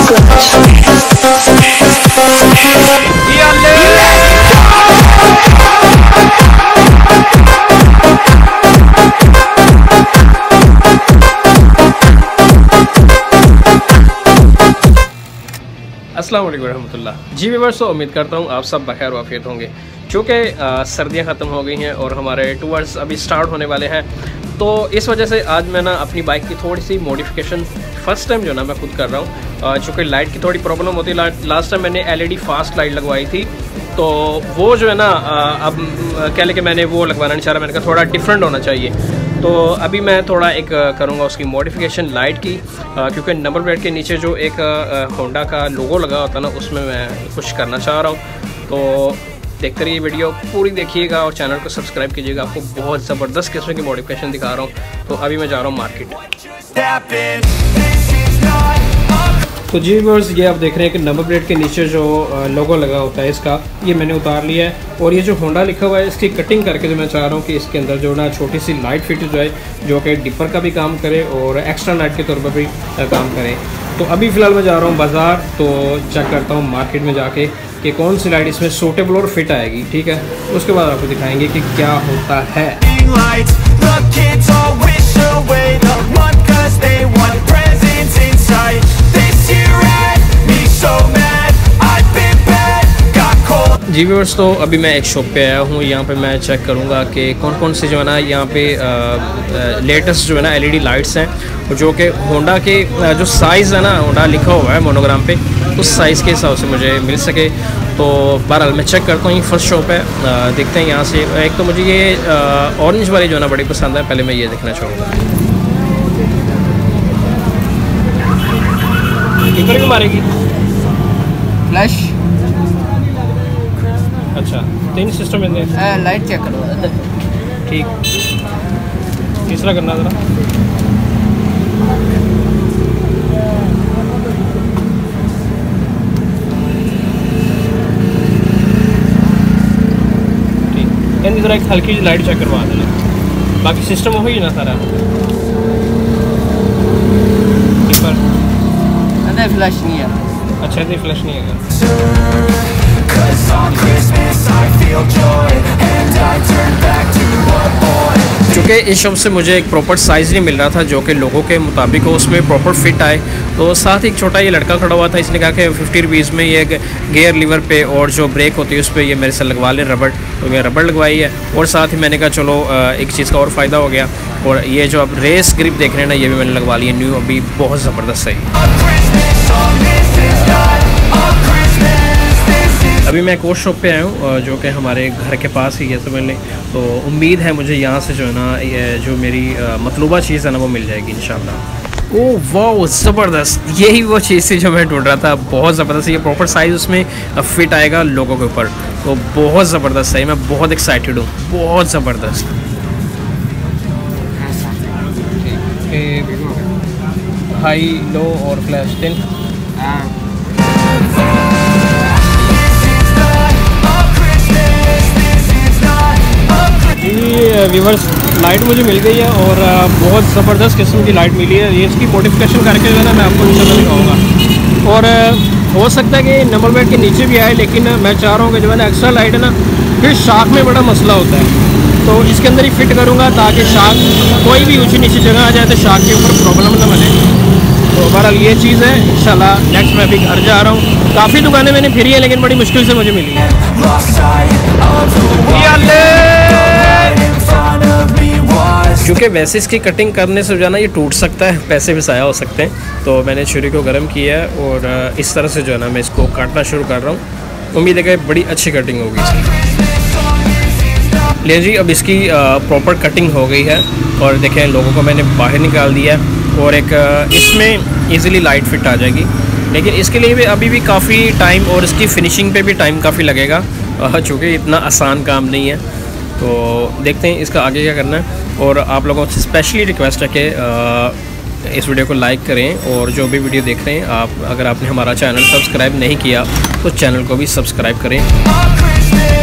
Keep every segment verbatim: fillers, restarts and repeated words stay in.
अस्सलाम वालेकुम रहमतुल्लाह। जी व्यूअर्स, तो उम्मीद करता हूँ आप सब बखैर वाफियत होंगे। चूँकि सर्दियाँ ख़त्म हो गई हैं और हमारे टूर्स अभी स्टार्ट होने वाले हैं, तो इस वजह से आज मैं ना अपनी बाइक की थोड़ी सी मॉडिफिकेशन फ़र्स्ट टाइम जो ना मैं खुद कर रहा हूँ। चूँकि लाइट की थोड़ी प्रॉब्लम होती है, लास्ट टाइम मैंने एलईडी फास्ट लाइट लगवाई थी, तो वो जो है ना अब कह लें कि मैंने वो लगवाना नहीं चाह रहा, मैंने कहा थोड़ा डिफरेंट होना चाहिए। तो अभी मैं थोड़ा एक करूँगा उसकी मॉडिफिकेशन लाइट की, क्योंकि नंबर प्लेट के नीचे जो एक होंडा का लोगो लगा होता है ना, उसमें मैं कुछ करना चाह रहा हूँ। तो देखते रहिए, वीडियो पूरी देखिएगा और चैनल को सब्सक्राइब कीजिएगा। आपको बहुत ज़बरदस्त किस्म की मॉडिफिकेशन दिखा रहा हूँ। तो अभी मैं जा रहा हूँ मार्केट। तो जी व्यूअर्स, ये आप देख रहे हैं कि नंबर प्लेट के नीचे जो लोगो लगा होता है इसका, ये मैंने उतार लिया है। और ये जो होंडा लिखा हुआ है, इसकी कटिंग करके जो मैं चाह रहा हूँ कि इसके अंदर जो ना छोटी सी लाइट फिट जो है, जो कि डिपर का भी काम करे और एक्स्ट्रा लाइट के तौर पर भी काम करे। तो अभी फ़िलहाल मैं जा रहा हूँ बाज़ार, तो चेक करता हूँ मार्केट में जाके कि कौन सी लाइट इसमें सूटेबल और फिट आएगी। ठीक है, उसके बाद आपको दिखाएंगे कि क्या होता है। जी व्यूअर्स, तो अभी मैं एक शॉप पे आया हूँ। यहाँ पे मैं चेक करूँगा कि कौन कौन से जो है ना यहाँ पे लेटेस्ट जो है ना एलईडी लाइट्स हैं, जो कि होंडा के जो साइज़ है ना, होंडा लिखा हुआ है मोनोग्राम पे, उस साइज़ के हिसाब से मुझे मिल सके। तो बहरहाल मैं चेक करता हूँ। ये फर्स्ट शॉप है, आ, देखते हैं यहाँ से। एक तो मुझे ये ऑरेंज वाली जो है ना बड़ी पसंद है, पहले मैं ये देखना चाहूँगा। किधर भी मारेगी फ्लैश? अच्छा, तीन सिस्टम है। लाइट चेक करो। ठीक, तीसरा करना ज़रा। ठीक, यानी ज़रा एक हल्की सी लाइट चेक करवा देना, बाकी सिस्टम हो ही ना सारा। पर फ्लैश नहीं है। अच्छा, नहीं फ्लैश नहीं है। चूँकि इस शॉप से मुझे एक प्रॉपर साइज़ नहीं मिल रहा था जो कि लोगों के मुताबिक हो, उसमें प्रॉपर फिट आए। तो साथ ही एक छोटा ये लड़का खड़ा हुआ था, इसने कहा कि फिफ्टी रुपीज़ में ये गियर लीवर पे और जो ब्रेक होती है उस पर ये मेरे से लगवा ले रबड़। तो मैं रबड़ लगवाई है, और साथ ही मैंने कहा चलो एक चीज़ का और फ़ायदा हो गया। और ये जो अब रेस ग्रिप देख रहे हैं ना, ये भी मैंने लगवा ली है न्यू, अभी बहुत ज़बरदस्त है। अभी मैं एक और शॉप पे आया हूँ जो कि हमारे घर के पास ही है, समझ लें। तो उम्मीद है मुझे यहाँ से जो है ना ये जो मेरी मतलूबा चीज़ है ना वो मिल जाएगी इंशाल्लाह। ओह वाह, ज़बरदस्त! यही वो चीज़ थी जो मैं ढूंढ रहा था। बहुत ज़बरदस्त, ये प्रॉपर साइज़ उसमें फिट आएगा लोगों के ऊपर, तो बहुत ज़बरदस्त है। मैं बहुत एक्साइटेड हूँ, बहुत ज़बरदस्त। हाई, लो और फ्लैश तीन। जी व्यूअर्स, लाइट मुझे मिल गई है और बहुत ज़बरदस्त किस्म की लाइट मिली है। ये इसकी मॉडिफिकेशन करके जो है ना मैं आपको इंशाल्लाह दिखाऊंगा। और हो सकता है कि नंबर प्लेट के नीचे भी आए, लेकिन मैं चाह रहा हूँ कि जो है ना एक्स्ट्रा लाइट है ना, फिर शाख में बड़ा मसला होता है, तो इसके अंदर ही फिट करूँगा ताकि शाख कोई भी ऊँची नीची जगह आ जाए तो शाख के ऊपर प्रॉब्लम ना बने। तो बहरहाल ये चीज़ है। इंशाल्लाह नेक्स्ट मैं अभी घर जा रहा हूँ। काफ़ी दुकानें मैंने फिरी है, लेकिन बड़ी मुश्किल से मुझे मिली है। क्योंकि वैसे इसकी कटिंग करने से जो है ना ये टूट सकता है, पैसे भी ज़ाया हो सकते हैं। तो मैंने छुरी को गर्म किया है और इस तरह से जो है ना मैं इसको काटना शुरू कर रहा हूँ। उम्मीद है कि बड़ी अच्छी कटिंग होगी इसकी। ले जी, अब इसकी प्रॉपर कटिंग हो गई है और देखें लोगों को मैंने बाहर निकाल दिया है, और एक इसमें इजीली लाइट फिट आ जाएगी। लेकिन इसके लिए भी अभी भी काफ़ी टाइम और इसकी फिनिशिंग पे भी टाइम काफ़ी लगेगा, चूँकि इतना आसान काम नहीं है। तो देखते हैं इसका आगे क्या करना है। और आप लोगों से स्पेशली रिक्वेस्ट है कि इस वीडियो को लाइक करें, और जो भी वीडियो देख रहे हैं आप, अगर आपने हमारा चैनल सब्सक्राइब नहीं किया तो चैनल को भी सब्सक्राइब करें।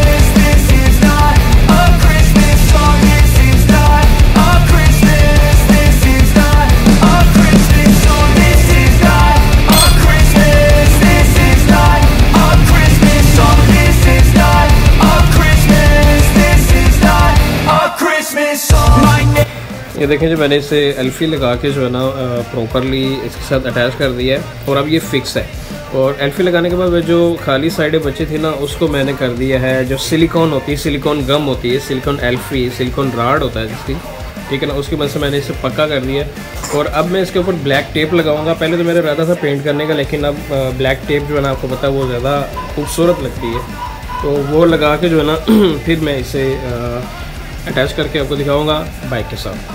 ये देखें जो मैंने इसे एल्फी लगा के जो है ना प्रॉपरली इसके साथ अटैच कर दिया है और अब ये फिक्स है। और एल्फी लगाने के बाद जो खाली साइडें बची थी ना उसको मैंने कर दिया है, जो सिलिकॉन होती है, सिलिकॉन गम होती है, सिलिकॉन एल्फी, सिलिकॉन राड होता है जिसकी, ठीक है ना, उसकी वजह से मैंने इसे पक्का कर दिया है। और अब मैं इसके ऊपर ब्लैक टेप लगाऊंगा। पहले तो मेरा इरादा था पेंट करने का, लेकिन अब ब्लैक टेप जो है ना आपको पता है वो ज़्यादा खूबसूरत लगती है, तो वो लगा के जो है ना फिर मैं इसे अटैच करके आपको दिखाऊंगा बाइक के साथ।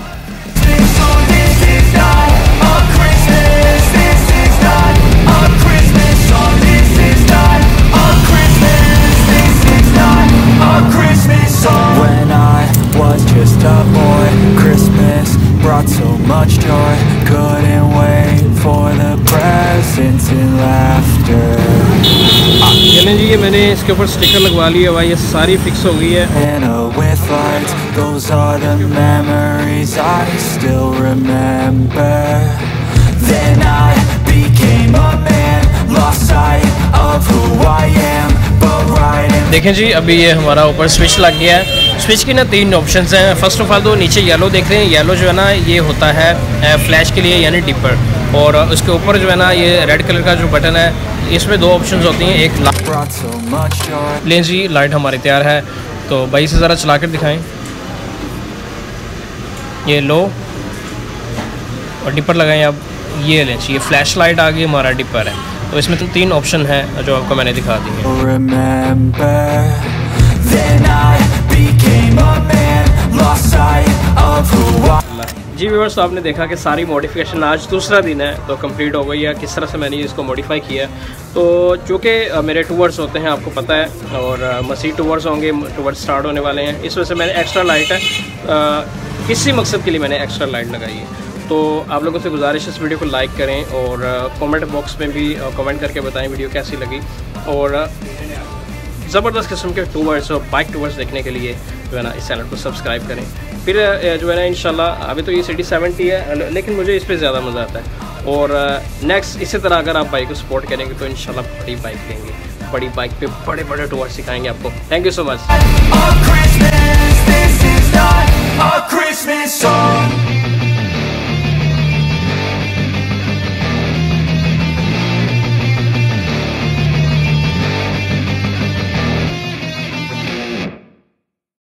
When I was just a boy, Christmas brought so much joy. Couldn't wait for the presents and laughter. चलें जी, ये मैंने इसके ऊपर स्टिकर लगवा लिया हुआ, ये सारी फिक्स हो गई है। Anna with lights, those are the memories I still remember. Then I became a man, lost sight of who I am, but right in... देखें जी, अभी ये हमारा ऊपर स्विच लग गया है। स्विच की ना तीन ऑप्शंस हैं। फर्स्ट ऑफ ऑल तो नीचे येलो देख रहे हैं, येलो जो है ना ये होता है फ्लैश के लिए यानी डिपर, और उसके ऊपर जो है ना ये रेड कलर का जो बटन है, इसमें दो ऑप्शंस होती हैं, एक लाइट। लें जी, लाइट हमारी तैयार है, तो भाई से ज़रा चला कर दिखाएँ। ये लो और डिपर लगाएं। अब ये लें जी, ये फ्लैश लाइट आ गई, हमारा डिपर है। तो इसमें तो तीन ऑप्शन है जो आपको मैंने दिखा दी है। जी व्यूअर्स, तो आपने देखा कि सारी मॉडिफिकेशन आज दूसरा दिन है तो कंप्लीट हो गई है, किस तरह से मैंने इसको मॉडिफाई किया। तो चूँकि मेरे टूवर्स होते हैं आपको पता है, और मसीह टूवर्स होंगे, टूवर्स स्टार्ट होने वाले हैं, इस वजह से मैंने एक्स्ट्रा लाइट है, किसी मकसद के लिए मैंने एक्स्ट्रा लाइट लगाई है। तो आप लोगों से गुजारिश है इस वीडियो को लाइक करें और कमेंट बॉक्स में भी कमेंट करके बताएं वीडियो कैसी लगी, और ज़बरदस्त किस्म के टूवर्स और बाइक टूवर्स देखने के लिए जो है ना इस चैनल को सब्सक्राइब करें। फिर जो है ना इंशाल्लाह, अभी तो ये सिटी सेवेंटी है लेकिन मुझे इस पर ज़्यादा मज़ा आता है, और नेक्स्ट इसी तरह अगर आप बाइक को सपोर्ट करेंगे तो इंशाल्लाह बड़ी बाइक लेंगे, बड़ी बाइक पे बड़े बड़े टूवर्स सिखाएंगे आपको। Thank you so much.